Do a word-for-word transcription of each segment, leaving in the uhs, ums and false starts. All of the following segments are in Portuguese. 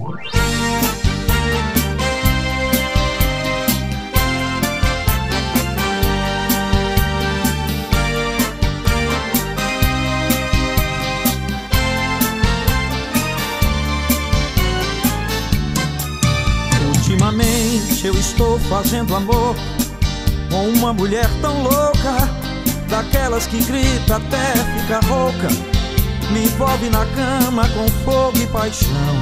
Ultimamente eu estou fazendo amor com uma mulher tão louca, daquelas que grita até ficar rouca, me envolve na cama com fogo e paixão.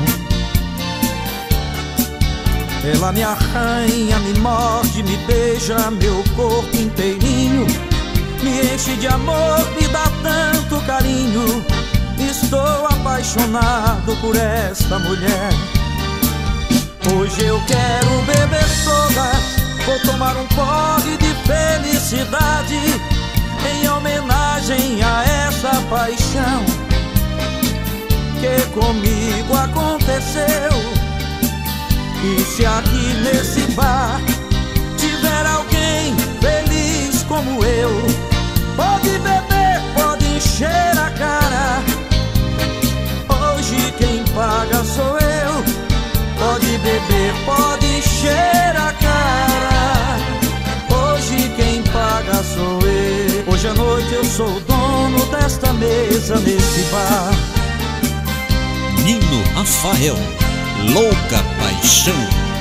Ela me arranha, me morde, me beija meu corpo inteirinho, me enche de amor, me dá tanto carinho. Estou apaixonado por esta mulher. Hoje eu quero beber todas, vou tomar um porre de felicidade em homenagem a essa paixão que comigo aconteceu. E se aqui nesse bar tiver alguém feliz como eu, pode beber, pode encher a cara. Hoje quem paga sou eu. Pode beber, pode encher a cara. Hoje quem paga sou eu. Hoje à noite eu sou o dono desta mesa nesse bar. Nino Rafael, Louca Paixão.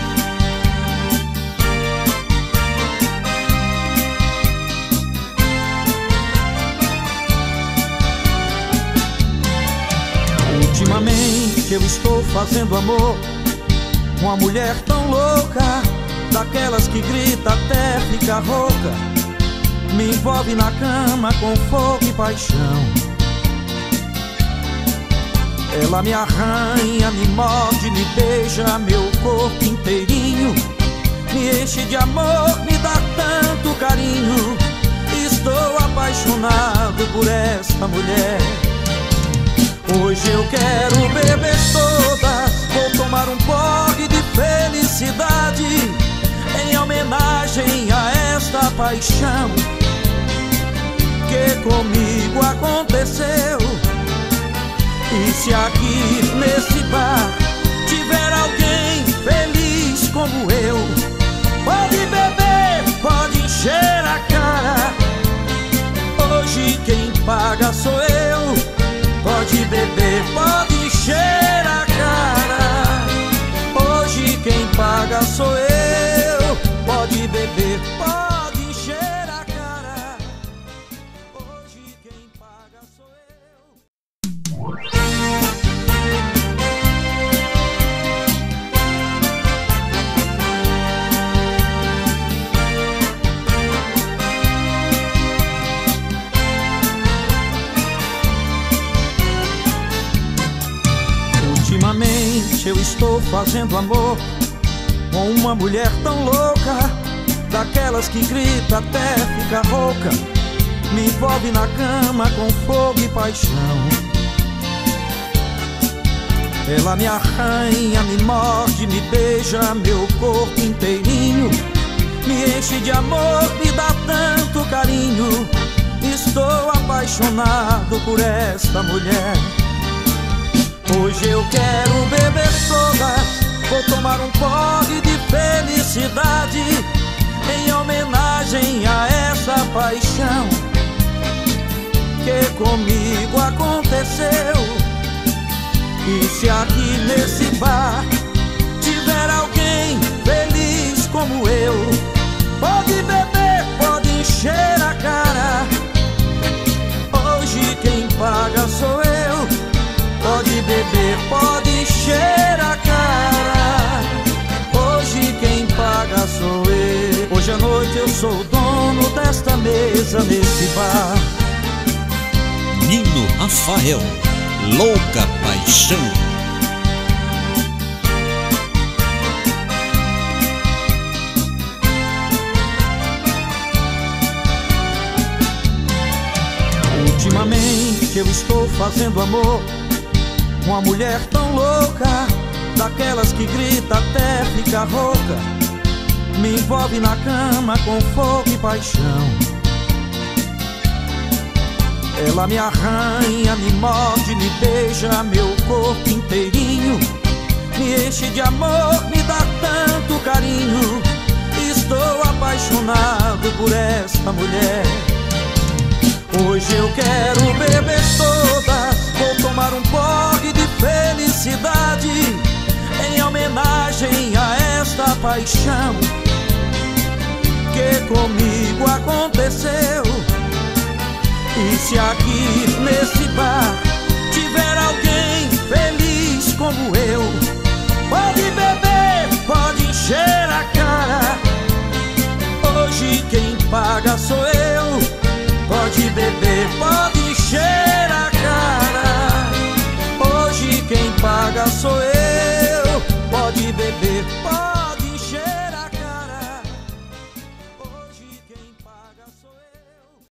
Ultimamente eu estou fazendo amor com uma mulher tão louca, daquelas que grita até ficar rouca, me envolve na cama com fogo e paixão. Ela me arranha, me morde, me beija meu corpo inteirinho, me enche de amor, me dá tanto carinho. Estou apaixonado por esta mulher. Hoje eu quero beber todas, vou tomar um porre de felicidade em homenagem a esta paixão que comigo aconteceu. E se aqui nesse bar tiver alguém feliz como eu, pode beber, pode encher a cara. Hoje quem paga sou eu. Pode beber, pode encher a cara. Hoje quem paga sou eu. Pode beber, pode encher a cara. Hoje quem paga sou eu. Ultimamente eu estou fazendo amor com uma mulher tão louca, daquelas que grita até ficar rouca, me envolve na cama com fogo e paixão. Ela me arranha, me morde, me beija meu corpo inteirinho, me enche de amor, me dá tanto carinho. Estou apaixonado por esta mulher. Hoje eu quero beber todas, vou tomar um porre de felicidade em homenagem a essa paixão que comigo aconteceu. E se aqui nesse bar tiver alguém feliz como eu, pode beber, pode encher a cara. Hoje quem paga sou eu. Pode beber, pode encher a cara. Hoje quem paga sou eu. Hoje à noite eu sou o dono desta mesa nesse bar. Nino Rafael, Louca Paixão. Ultimamente eu estou fazendo amor com uma mulher tão louca, daquelas que grita até ficar rouca, me envolve na cama com fogo e paixão. Ela me arranha, me morde, me beija meu corpo inteirinho, me enche de amor, me dá tanto carinho. Estou apaixonado por essa mulher. Hoje eu quero beber todas, vou tomar um porre de felicidade em homenagem a esta paixão que comigo aconteceu. E se aqui nesse